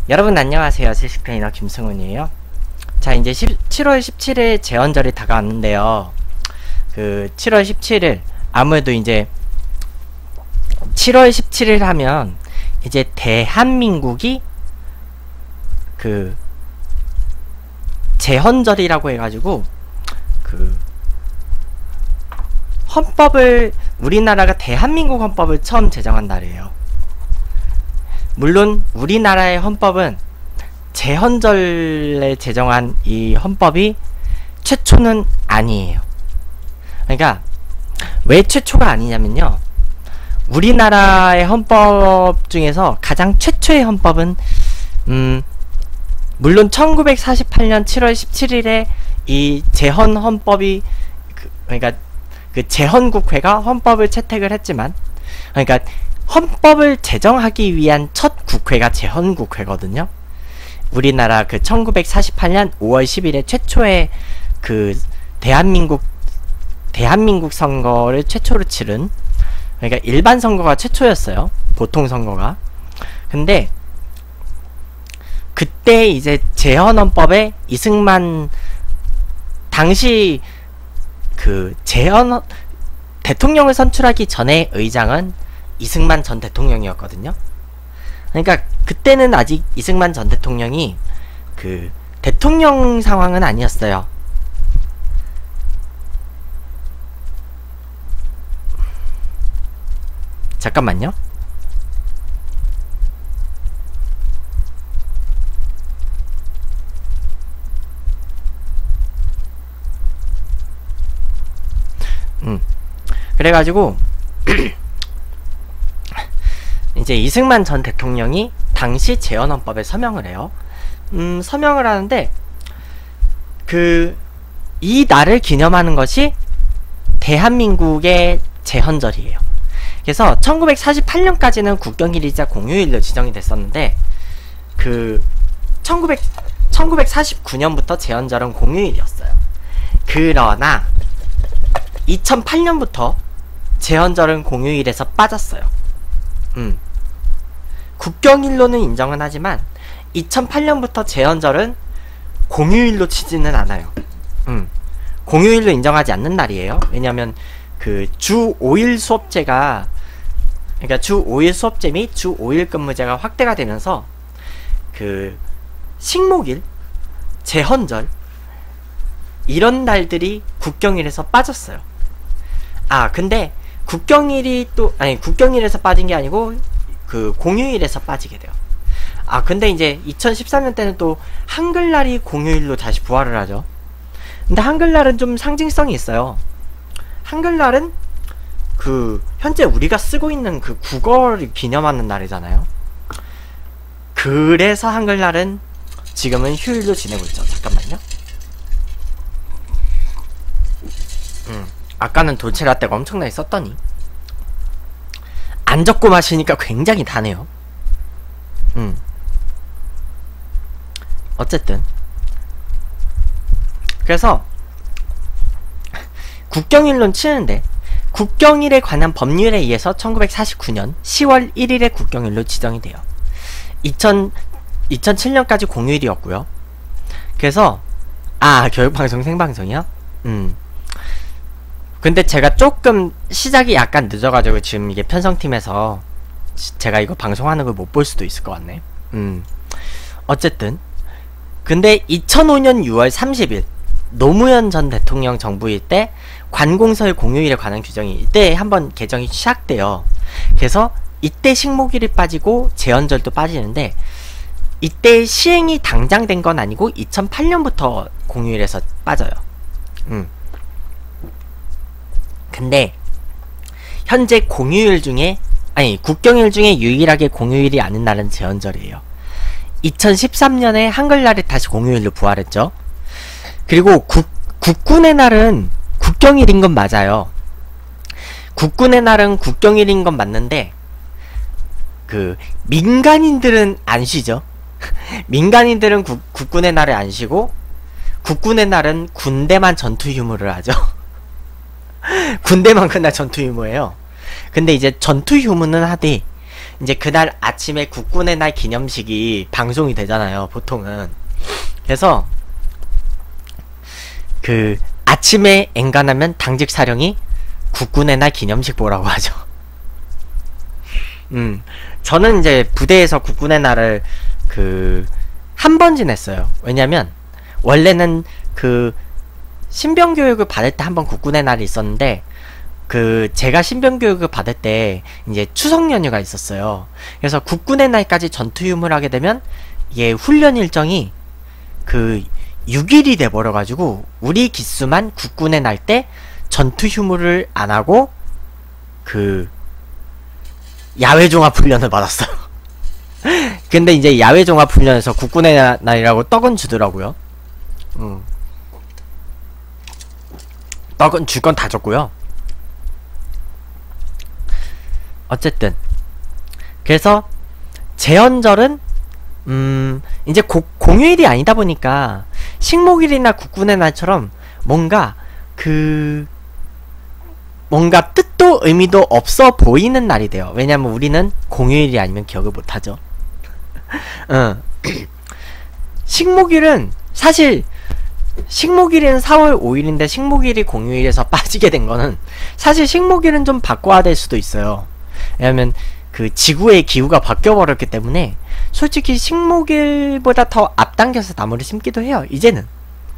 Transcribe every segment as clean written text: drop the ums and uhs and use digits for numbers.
여러분 안녕하세요. 지식 트레이너 김승훈이에요. 자, 이제 7월 17일 제헌절이 다가왔는데요. 그 7월 17일 아무래도 이제 7월 17일 하면 이제 대한민국이 그 제헌절이라고 해가지고 그 헌법을 우리나라가 대한민국 헌법을 처음 제정한 날이에요. 물론 우리나라의 헌법은 제헌절에 제정한 이 헌법이 최초는 아니에요. 그러니까 왜 최초가 아니냐면요, 우리나라의 헌법 중에서 가장 최초의 헌법은 물론 1948년 7월 17일에 이 제헌 헌법이 그러니까 그 제헌국회가 헌법을 채택을 했지만, 그러니까 헌법을 제정하기 위한 첫 국회가 제헌국회거든요. 우리나라 그 1948년 5월 10일에 최초의 그 대한민국 선거를 최초로 치른, 그러니까 일반 선거가 최초였어요. 보통 선거가. 근데 그때 이제 제헌헌법에 이승만 당시 그 대통령을 선출하기 전에 의장은 이승만 전 대통령이었거든요. 그러니까 그때는 아직 이승만 전 대통령이 그 대통령 상황은 아니었어요. 잠깐만요. 그래가지고 이제 이승만 전 대통령이 당시 제헌헌법에 서명을 해요. 서명을 하는데 이 날을 기념하는 것이 대한민국의 제헌절이에요. 그래서 1948년까지는 국경일이자 공휴일로 지정이 됐었는데 1949년부터 제헌절은 공휴일이었어요. 그러나 2008년부터 제헌절은 공휴일에서 빠졌어요. 국경일로는 인정은 하지만 2008년부터 제헌절은 공휴일로 치지는 않아요. 공휴일로 인정하지 않는 날이에요. 왜냐면 그 주 5일 수업제가, 그러니까 주 5일 수업제 및 주 5일 근무제가 확대가 되면서 그 식목일, 제헌절 이런 날들이 국경일에서 빠졌어요. 근데 국경일에서 빠진 게 아니고 그 공휴일에서 빠지게 돼요. 근데 이제 2013년 때는 또 한글날이 공휴일로 다시 부활을 하죠. 근데 한글날은 좀 상징성이 있어요. 한글날은 그 현재 우리가 쓰고 있는 그 국어를 기념하는 날이잖아요. 그래서 한글날은 지금은 휴일로 지내고 있죠. 잠깐만요. 아까는 돌체라떼가 엄청나게 썼더니 안 적고 마시니까 굉장히 다네요. 어쨌든 그래서 국경일론 치는데 국경일에 관한 법률에 의해서 1949년 10월 1일에 국경일로 지정이 돼요. 2007년까지 공휴일이었고요. 그래서 교육방송 생방송이요? 근데 제가 조금 시작이 약간 늦어가지고 지금 이게 편성팀에서 제가 이거 방송하는 걸 못 볼 수도 있을 것 같네. 어쨌든 근데 2005년 6월 30일 노무현 전 대통령 정부일 때 관공서의 공휴일에 관한 규정이 이때 한번 개정이 시작돼요. 그래서 이때 식목일이 빠지고 제헌절도 빠지는데 이때 시행이 당장 된 건 아니고 2008년부터 공휴일에서 빠져요. 근데 현재 국경일 중에 유일하게 공휴일이 아닌 날은 제헌절이에요. 2013년에 한글날이 다시 공휴일로 부활했죠. 그리고 국군의 날은 국경일인 건 맞아요. 국군의 날은 국경일인 건 맞는데 그 민간인들은 안 쉬죠. 민간인들은 국군의 날을 안 쉬고 국군의 날은 군대만 전투 휴무를 하죠. 군대만 그날 전투 휴무예요. 근데 이제 전투 휴무는 하되 이제 그날 아침에 국군의 날 기념식이 방송이 되잖아요, 보통은. 그래서 그 아침에 엔간하면 당직 사령이 국군의 날 기념식 보라고 하죠. 저는 이제 부대에서 국군의 날을 한 번 지냈어요. 왜냐면 원래는 신병 교육을 받을 때 한 번 국군의 날이 있었는데, 제가 신병 교육을 받을 때 이제 추석 연휴가 있었어요. 그래서 국군의 날까지 전투 유무를 하게 되면 이게 훈련 일정이 6일이 돼버려가지고 우리 기수만 국군의 날 때 전투 휴무를 안 하고 야외 종합 훈련을 받았어요. 근데 이제 야외 종합 훈련에서 국군의 날이라고 떡은 주더라고요. 떡은 줄 건 다 줬고요. 어쨌든 그래서 제헌절은 이제 공휴일이 아니다 보니까 식목일이나 국군의 날처럼 뭔가 뜻도 의미도 없어 보이는 날이 돼요. 왜냐면 우리는 공휴일이 아니면 기억을 못하죠. 식목일은 사실 식목일은 4월 5일인데 식목일이 공휴일에서 빠지게 된 거는 사실 식목일은 좀 바꿔야 될 수도 있어요. 왜냐면 지구의 기후가 바뀌어버렸기 때문에 솔직히 식목일보다 더 앞당겨서 나무를 심기도 해요, 이제는.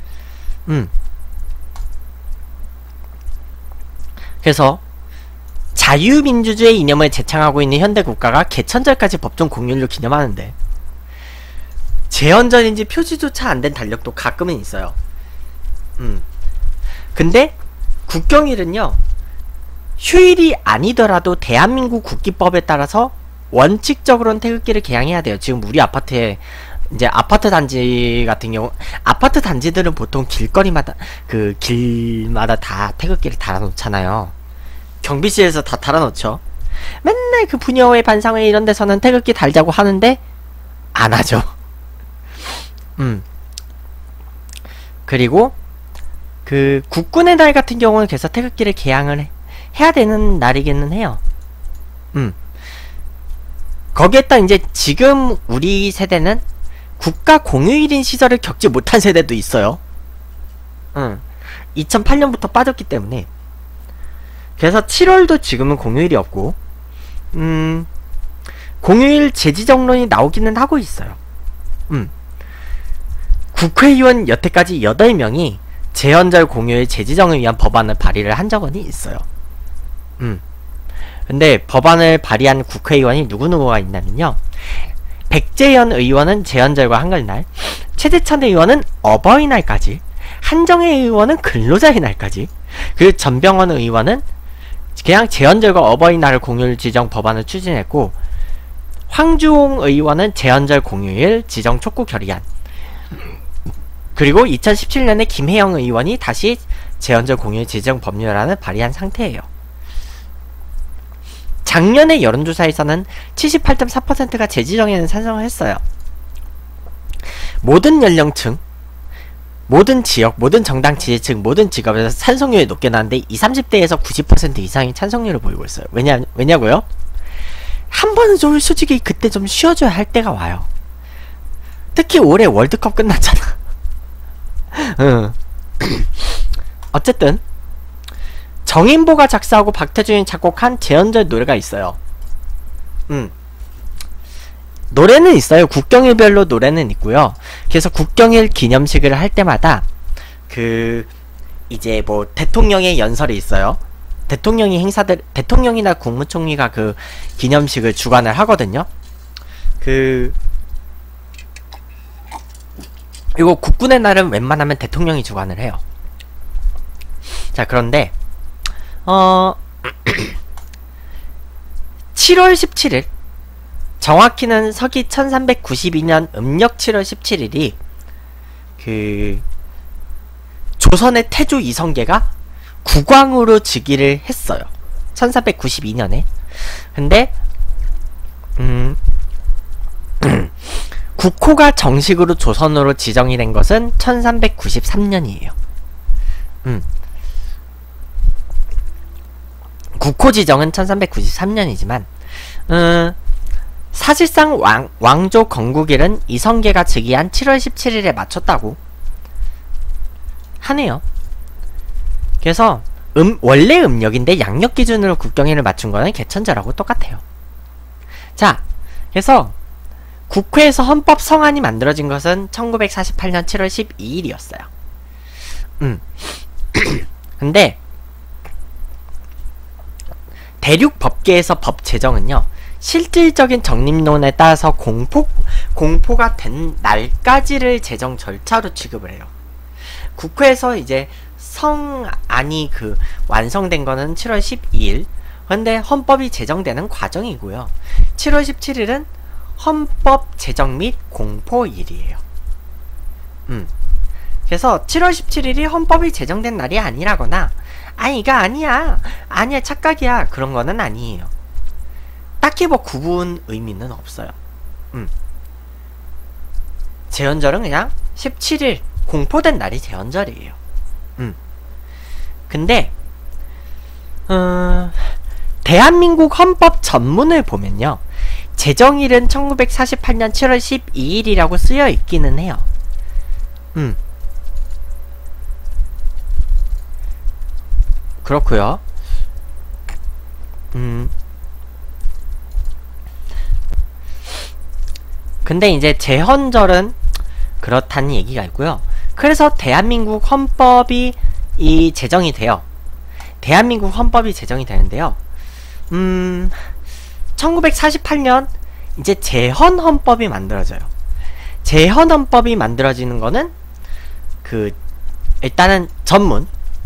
그래서 자유민주주의 이념을 제창하고 있는 현대국가가 개천절까지 법정 공휴일로 기념하는데 제헌절인지 표시조차 안 된 달력도 가끔은 있어요. 근데 국경일은요, 휴일이 아니더라도 대한민국 국기법에 따라서 원칙적으로는 태극기를 개양해야 돼요. 지금 우리 아파트에 이제 아파트 단지 같은 경우, 아파트 단지들은 보통 길거리마다 길마다 다 태극기를 달아놓잖아요. 경비실에서 다 달아놓죠. 맨날 부녀회 반상회 이런 데서는 태극기 달자고 하는데 안 하죠. 그리고 국군의 날 같은 경우는 그래서 태극기를 개양을 해야 되는 날이기는 해요. 거기에다 이제 지금 우리 세대는 국가 공휴일인 시절을 겪지 못한 세대도 있어요. 2008년부터 빠졌기 때문에. 그래서 7월도 지금은 공휴일이 없고, 공휴일 재지정론이 나오기는 하고 있어요. 국회의원 여태까지 8명이 제헌절 공휴일 재지정을 위한 법안을 발의를 한 적은 있어요. 근데 법안을 발의한 국회의원이 누구누구가 있냐면요, 백재현 의원은 제헌절과 한글날, 최재천 의원은 어버이날까지, 한정혜 의원은 근로자의 날까지, 그리고 전병헌 의원은 그냥 제헌절과 어버이날을 공휴일 지정 법안을 추진했고, 황주홍 의원은 제헌절 공휴일 지정 촉구 결의안, 그리고 2017년에 김혜영 의원이 다시 제헌절 공휴일 지정 법률안을 발의한 상태예요. 작년의 여론조사에서는 78.4%가 재지정에는 찬성을 했어요. 모든 연령층, 모든 지역, 모든 정당 지지층, 모든 직업에서 찬성률이 높게 나왔는데 20, 30대에서 90% 이상이 찬성률을 보이고 있어요. 왜냐고요? 한 번은 좀 솔직히 그때 좀 쉬어줘야 할 때가 와요. 특히 올해 월드컵 끝났잖아. 어쨌든 정인보가 작사하고 박태준이 작곡한 제헌절 노래가 있어요. 노래는 있어요. 국경일별로 노래는 있고요. 그래서 국경일 기념식을 할 때마다 이제 뭐 대통령의 연설이 있어요. 대통령이나 국무총리가 기념식을 주관을 하거든요. 이거 국군의 날은 웬만하면 대통령이 주관을 해요. 자, 그런데 7월 17일, 정확히는 서기 1392년 음력 7월 17일이 조선의 태조 이성계가 국왕으로 즉위를 했어요. 1392년에. 근데 국호가 정식으로 조선으로 지정이 된 것은 1393년이에요. 국호 지정은 1393년이지만 사실상 왕조 건국일은 이성계가 즉위한 7월 17일에 맞췄다고 하네요. 그래서 원래 음력인데 양력 기준으로 국경일을 맞춘 거는 개천절하고 똑같아요. 자, 그래서 국회에서 헌법 성안이 만들어진 것은 1948년 7월 12일이었어요. 근데 대륙 법계에서 법 제정은요, 실질적인 정립론에 따라서 공포가 된 날까지를 제정 절차로 취급을 해요. 국회에서 이제 성안이 완성된 거는 7월 12일. 근데 헌법이 제정되는 과정이고요. 7월 17일은 헌법 제정 및 공포일이에요. 그래서 7월 17일이 헌법이 제정된 날이 아니라거나, 아니 이거 아니야 착각이야, 그런 거는 아니에요. 딱히 뭐 구분 의미는 없어요. 제헌절은 그냥 17일 공포된 날이 제헌절이에요. 근데 대한민국 헌법 전문을 보면요, 제정일은 1948년 7월 12일이라고 쓰여 있기는 해요. 그렇고요. 근데 이제 제헌절은 그렇다는 얘기가 있고요. 그래서 대한민국 헌법이 제정이 돼요. 대한민국 헌법이 제정이 되는데요. 1948년 이제 제헌헌법이 만들어져요. 제헌헌법이 만들어지는 거는 일단은 전문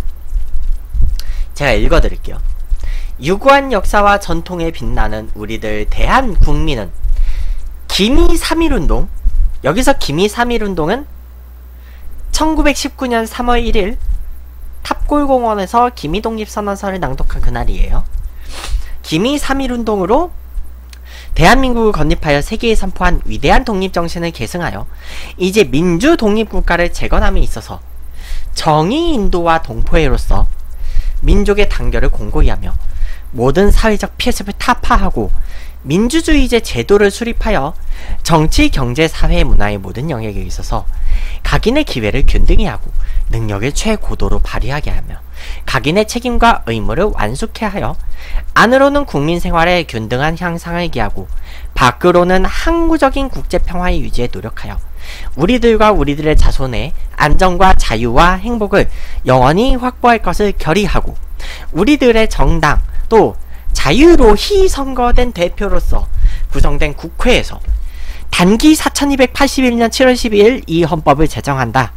제가 읽어드릴게요. 유구한 역사와 전통에 빛나는 우리들 대한국민은 기미 3.1운동, 여기서 기미 3.1운동은 1919년 3월 1일 탑골공원에서 기미독립선언서를 낭독한 그날이에요. 기미 3.1운동으로 대한민국을 건립하여 세계에 선포한 위대한 독립정신을 계승하여 이제 민주독립국가를 재건함에 있어서 정의 인도와 동포애로서 민족의 단결을 공고히 하며 모든 사회적 피해를 타파하고 민주주의제 제도를 수립하여 정치, 경제, 사회, 문화의 모든 영역에 있어서 각인의 기회를 균등히 하고 능력을 최고도로 발휘하게 하며 각인의 책임과 의무를 완수케 하여 안으로는 국민 생활의 균등한 향상을 기하고 밖으로는 항구적인 국제평화의 유지에 노력하여 우리들과 우리들의 자손의 안정과 자유와 행복을 영원히 확보할 것을 결의하고 우리들의 정당 또 자유로히 선거된 대표로서 구성된 국회에서 단기 4281년 7월 12일 이 헌법을 제정한다.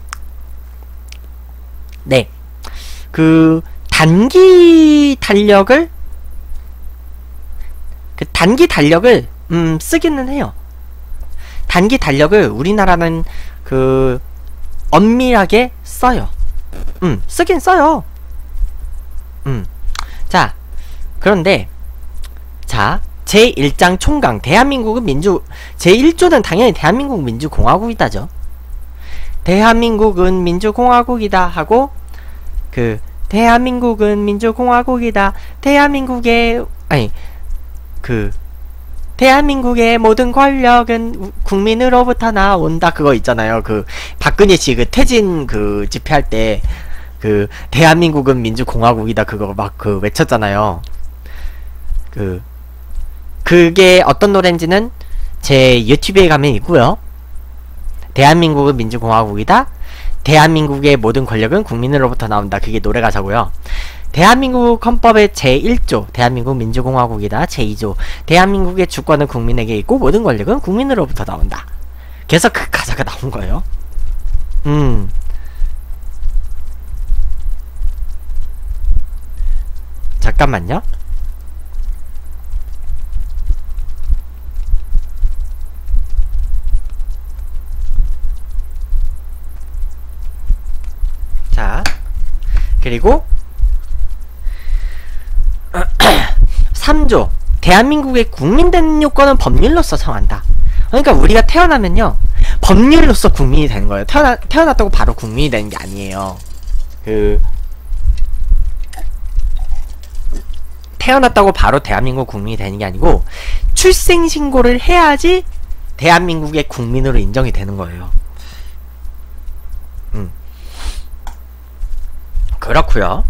네. 단기 달력을 쓰기는 해요. 단기 달력을 우리나라는 엄밀하게 써요. 쓰긴 써요. 자, 그런데 제1장 총강 대한민국은 제1조는 당연히 대한민국 민주공화국이다죠. 대한민국은 민주공화국이다 하고 대한민국은 민주공화국이다. 대한민국의 모든 권력은 국민으로부터 나온다. 그거 있잖아요. 박근혜 씨 퇴진 집회할 때 대한민국은 민주공화국이다. 그거 막 외쳤잖아요. 그게 어떤 노래인지는 제 유튜브에 가면 있고요. 대한민국은 민주공화국이다. 대한민국의 모든 권력은 국민으로부터 나온다. 그게 노래 가사고요. 대한민국 헌법의 제1조 대한민국 민주공화국이다. 제2조 대한민국의 주권은 국민에게 있고 모든 권력은 국민으로부터 나온다. 그래서 그 가사가 나온 거예요. 잠깐만요. 자, 그리고 3조 대한민국의 국민된 요건은 법률로서 정한다. 그러니까 우리가 태어나면요 법률로서 국민이 되는 거예요. 태어났다고 바로 국민이 되는 게 아니에요. 태어났다고 바로 대한민국 국민이 되는 게 아니고 출생신고를 해야지 대한민국의 국민으로 인정이 되는 거예요. 그렇구요.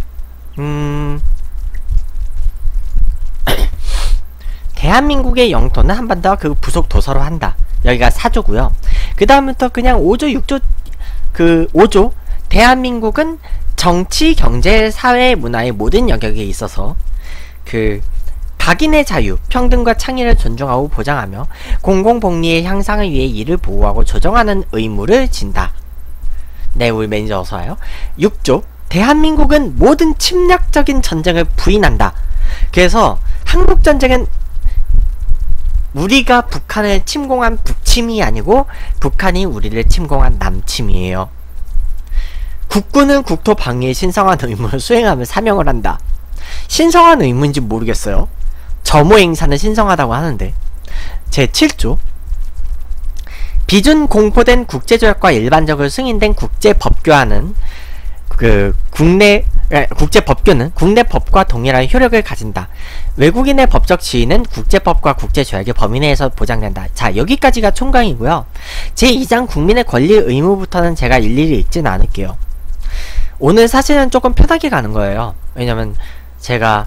대한민국의 영토는 한 번 더 그 부속 도서로 한다. 여기가 4조고요. 그 다음부터 그냥 5조, 6조, 5조. 대한민국은 정치, 경제, 사회, 문화의 모든 영역에 있어서 각인의 자유, 평등과 창의를 존중하고 보장하며 공공복리의 향상을 위해 이를 보호하고 조정하는 의무를 진다. 네, 우리 매니저 어서와요. 6조. 대한민국은 모든 침략적인 전쟁을 부인한다. 그래서 한국전쟁은 우리가 북한을 침공한 북침이 아니고 북한이 우리를 침공한 남침이에요. 국군은 국토 방위에 신성한 의무를 수행하며 사명을 한다. 신성한 의무인지 모르겠어요. 점호 행사는 신성하다고 하는데. 제7조. 비준 공포된 국제조약과 일반적으로 승인된 국제법규와는 국제법규는 국내 법과 동일한 효력을 가진다. 외국인의 법적 지위는 국제법과 국제조약의 범위 내에서 보장된다. 자, 여기까지가 총강이고요. 제2장 국민의 권리 의무부터는 제가 일일이 읽지는 않을게요. 오늘 사실은 조금 편하게 가는 거예요. 왜냐면 제가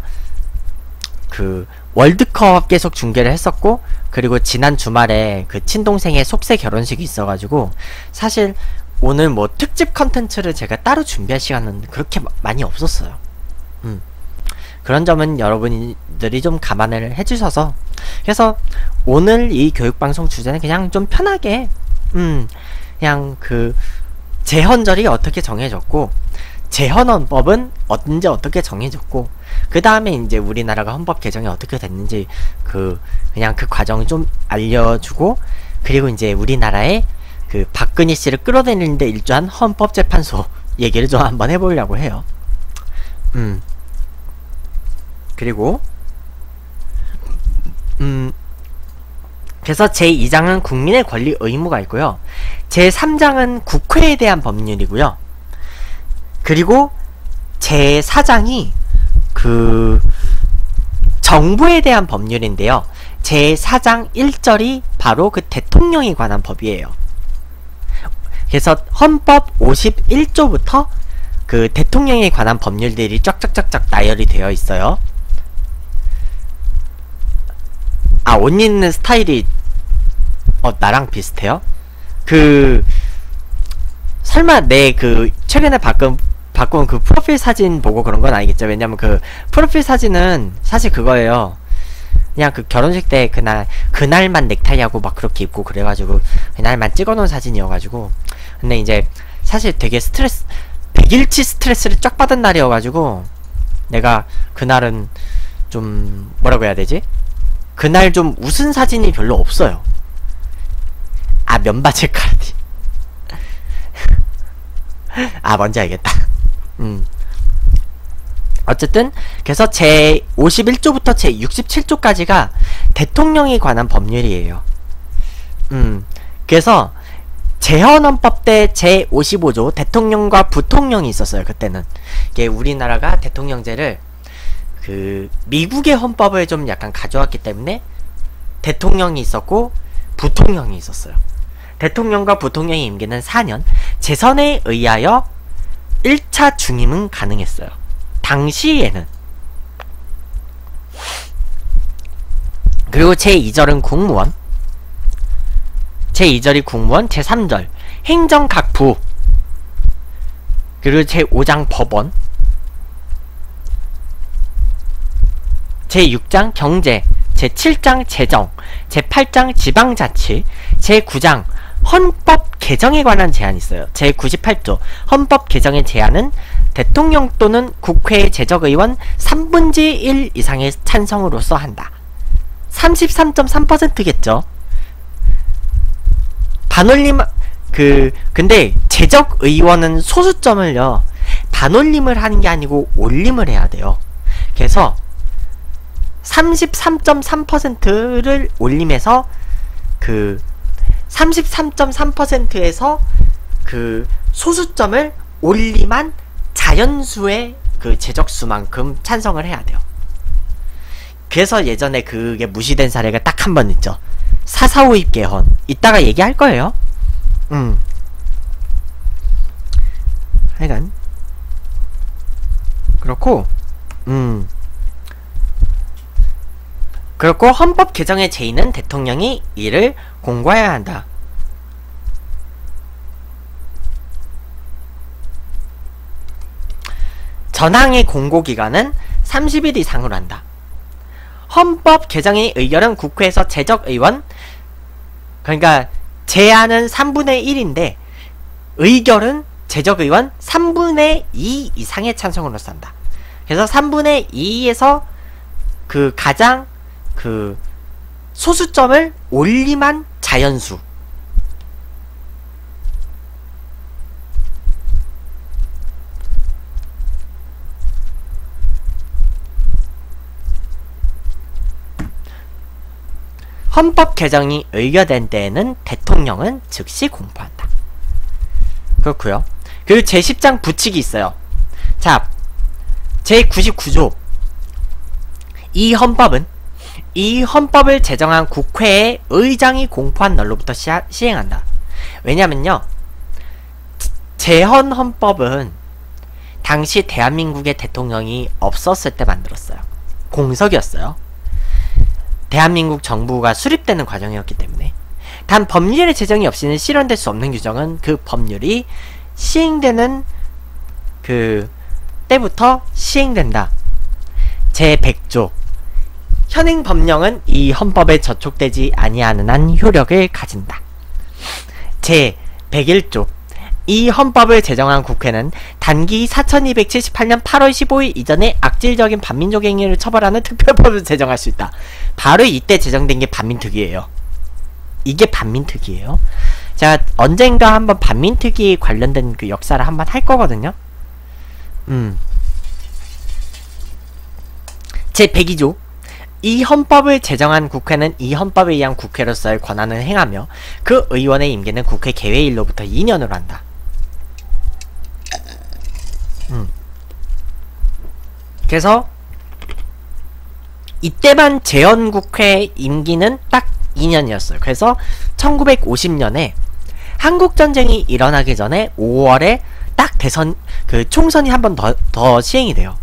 월드컵 계속 중계를 했었고, 그리고 지난 주말에 친동생의 속세 결혼식이 있어가지고 사실 오늘 뭐 특집 컨텐츠를 제가 따로 준비할 시간은 그렇게 많이 없었어요. 그런 점은 여러분들이 좀 감안을 해주셔서, 그래서 오늘 이 교육방송 주제는 그냥 좀 편하게 그냥 제헌절이 어떻게 정해졌고 제헌헌법은 언제 어떻게 정해졌고 그 다음에 이제 우리나라가 헌법 개정이 어떻게 됐는지 그냥 그 과정을 좀 알려주고, 그리고 이제 우리나라의 박근혜 씨를 끌어내리는데 일조한 헌법재판소 얘기를 좀 한번 해보려고 해요. 그리고 그래서 제2장은 국민의 권리 의무가 있고요. 제3장은 국회에 대한 법률이고요. 그리고 제4장이 정부에 대한 법률인데요. 제4장 1절이 바로 대통령에 관한 법이에요. 그래서 헌법 51조부터 대통령에 관한 법률들이 쫙쫙쫙쫙 나열이 되어 있어요. 아, 옷 입는 스타일이 나랑 비슷해요? 설마 내 최근에 바꾼 프로필 사진 보고 그런 건 아니겠죠? 왜냐면 프로필 사진은 사실 그거예요. 그냥 결혼식 때 그날만 넥타이하고 막 그렇게 입고 그래가지고 그날만 찍어놓은 사진이어가지고. 근데 이제 사실 되게 100일치 스트레스를 쫙 받은 날이어가지고 내가 그날은 좀 뭐라고 해야 되지? 그날 좀 웃은 사진이 별로 없어요. 아, 면바지 깔았지. 아, 뭔지 알겠다. 어쨌든 그래서 제 51조부터 제 67조까지가 대통령에 관한 법률이에요. 그래서 제헌헌법 때 제 55조 대통령과 부통령이 있었어요. 그때는 이게 우리나라가 대통령제를 미국의 헌법을 좀 약간 가져왔기 때문에 대통령이 있었고 부통령이 있었어요. 대통령과 부통령의 임기는 4년, 재선에 의하여 1차 중임은 가능했어요. 당시에는. 그리고 제2절은 국무원, 제2절이 국무원, 제3절 행정각부, 그리고 제5장 법원, 제6장 경제, 제7장 재정, 제8장 지방자치, 제9장 헌법 개정에 관한 제안이 있어요. 제98조 헌법 개정의 제안은 대통령 또는 국회의 제적의원 3분의 1 이상의 찬성으로서 한다. 33.3%겠죠. 반올림 근데 제적의원은 소수점을요 반올림을 하는 게 아니고 올림을 해야 돼요. 그래서 33.3%를 올림해서 33.3%에서 소수점을 올림한 자연수의 제적수만큼 찬성을 해야 돼요. 그래서 예전에 그게 무시된 사례가 딱 한 번 있죠. 4.4.5입 개헌. 이따가 얘기할 거예요. 하여간 그렇고 그렇고 헌법 개정의 제의는 대통령이 이를 공고해야 한다. 전항의 공고기간은 30일 이상으로 한다. 헌법 개정의 의결은 국회에서 제적의원, 그러니까 제안은 3분의 1인데 의결은 제적의원 3분의 2 이상의 찬성으로서 한다. 그래서 3분의 2에서 그 가장 그 소수점을 올림한 자연수. 헌법 개정이 의결된 때에는 대통령은 즉시 공포한다. 그렇고요. 그리고 제10장 부칙이 있어요. 자, 제99조. 이 헌법을 제정한 국회의 의장이 공포한 날로부터 시행한다. 왜냐면요, 제헌 헌법은 당시 대한민국의 대통령이 없었을 때 만들었어요. 공석이었어요. 대한민국 정부가 수립되는 과정이었기 때문에. 단 법률의 제정이 없이는 실현될 수 없는 규정은 그 법률이 시행되는 그 때부터 시행된다. 제100조. 현행 법령은 이 헌법에 저촉되지 아니하는 한 효력을 가진다. 제101조. 이 헌법을 제정한 국회는 단기 4278년 8월 15일 이전에 악질적인 반민족 행위를 처벌하는 특별법을 제정할 수 있다. 바로 이때 제정된 게 반민특위예요. 이게 반민특위예요. 제가 언젠가 한번 반민특위 관련된 그 역사를 한번 할 거거든요. 제102조. 이 헌법을 제정한 국회는 이 헌법에 의한 국회로서의 권한을 행하며 그 의원의 임기는 국회 개회일로부터 2년으로 한다. 그래서 이때만 재헌국회 임기는 딱 2년이었어요. 그래서 1950년에 한국전쟁이 일어나기 전에 5월에 딱 대선 그 총선이 한 번 더 시행이 돼요.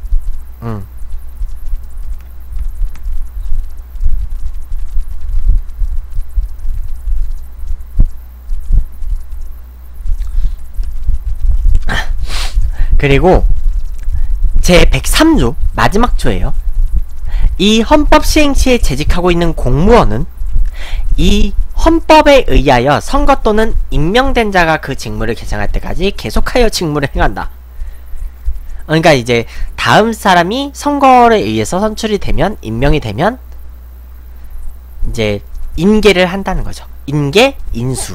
그리고 제103조 마지막 조예요. 이 헌법 시행 시에 재직하고 있는 공무원은 이 헌법에 의하여 선거 또는 임명된 자가 그 직무를 개정할 때까지 계속하여 직무를 행한다. 그러니까 이제 다음 사람이 선거에 의해서 선출이 되면, 임명이 되면 이제 인계를 한다는 거죠. 인계, 인수.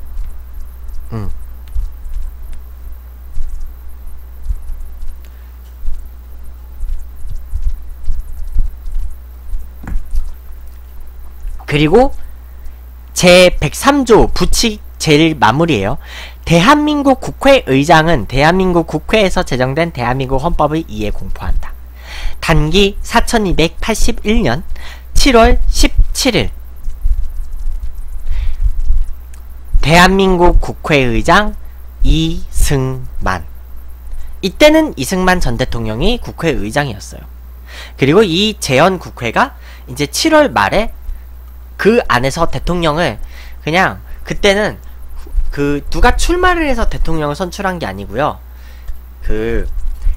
그리고 제103조 부칙 제일 마무리예요. 대한민국 국회의장은 대한민국 국회에서 제정된 대한민국 헌법을 이에 공포한다. 단기 4281년 7월 17일 대한민국 국회의장 이승만. 이때는 이승만 전 대통령이 국회의장이었어요. 그리고 이 재헌 국회가 이제 7월 말에 그 안에서 대통령을 그냥 그때는 그 누가 출마를 해서 대통령을 선출한 게 아니고요. 그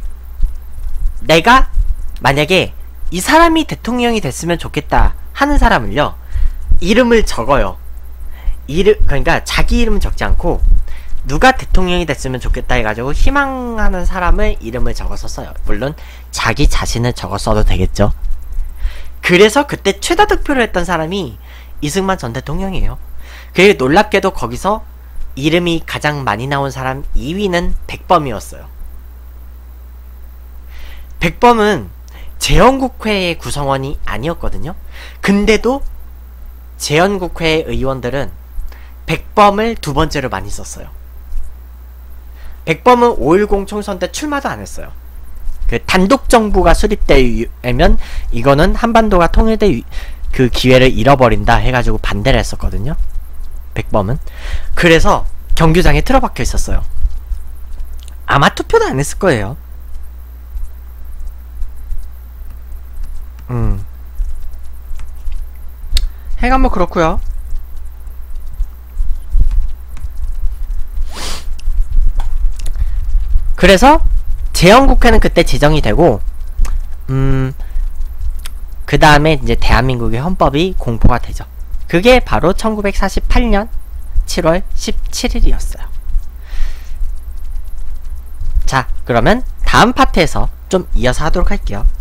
내가 만약에 이 사람이 대통령이 됐으면 좋겠다 하는 사람을요, 이름을 적어요. 그러니까 자기 이름은 적지 않고 누가 대통령이 됐으면 좋겠다 해가지고 희망하는 사람을 이름을 적어서 써요. 물론 자기 자신을 적어 써도 되겠죠. 그래서 그때 최다 득표를 했던 사람이 이승만 전 대통령이에요. 그리고 놀랍게도 거기서 이름이 가장 많이 나온 사람 2위는 백범이었어요. 백범은 재헌국회의 구성원이 아니었거든요. 근데도 재헌국회 의원들은 백범을 두 번째로 많이 썼어요. 백범은 5.10 총선 때 출마도 안 했어요. 그 단독 정부가 수립되면 이거는 한반도가 통일될 그 기회를 잃어버린다 해가지고 반대를 했었거든요. 백범은. 그래서 경규장에 틀어박혀 있었어요. 아마 투표도 안 했을 거예요. 해가 뭐 그렇고요. 그래서 제헌국회는 그때 제정이 되고 그 다음에 이제 대한민국의 헌법이 공포가 되죠. 그게 바로 1948년 7월 17일이었어요. 자, 그러면 다음 파트에서 좀 이어서 하도록 할게요.